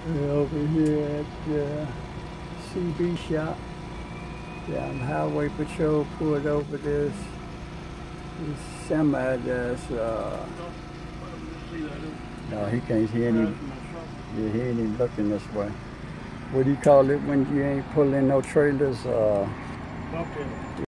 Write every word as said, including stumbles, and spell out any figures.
We're over here at the C B shop. Down Highway Patrol pulled over this, this semi that's, uh, no, he can't, he ain't even, yeah, he ain't even looking this way. What do you call it when you ain't pulling no trailers? Uh,